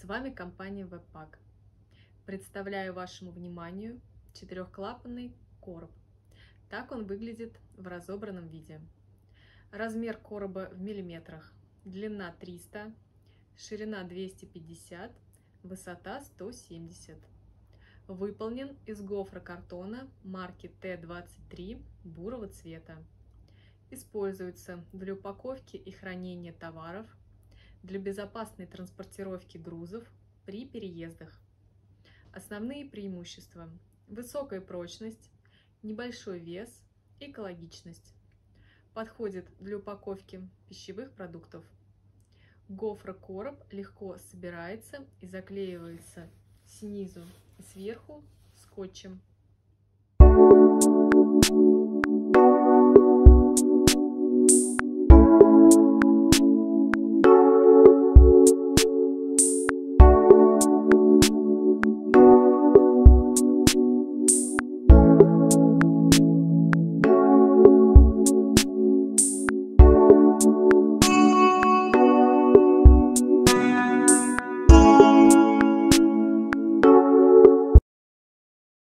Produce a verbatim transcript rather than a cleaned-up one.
вами компания Webpack. Представляю вашему вниманию четырехклапанный короб. Так он выглядит в разобранном виде. Размер короба в миллиметрах. Длина триста, ширина двести пятьдесят, высота сто семьдесят. Выполнен из гофрокартона марки Т двадцать три бурого цвета. Используется для упаковки и хранения товаров, для безопасной транспортировки грузов при переездах. Основные преимущества: высокая прочность, небольшой вес, экологичность. Подходит для упаковки пищевых продуктов. Гофрокороб легко собирается и заклеивается снизу и сверху скотчем.